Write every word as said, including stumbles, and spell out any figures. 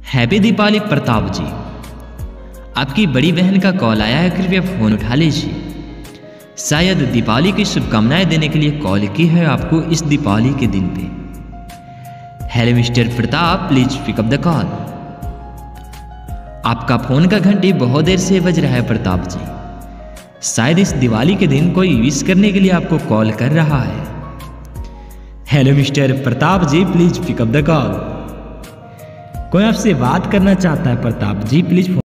Happy Deepawali Pratap जी। आपकी बड़ी बहन का कॉल आया है, कृपया फ़ोन उठा लीजिए। शायद दीपावली की शुभकामनाएं देने के लिए कॉल की है आपको इस दीपावली के दिन पे। Hello mister Pratap, please pick up the call. आपका फ़ोन का घंटी बहुत देर से बज रहा है प्रताप जी। शायद इस दिवाली के दिन कोई विश करने के लिए आपको कॉल कर रहा है। Hello mister Pratap ji, please pick up the call. कोई आपसे बात करना चाहता है प्रताप जी, प्लीज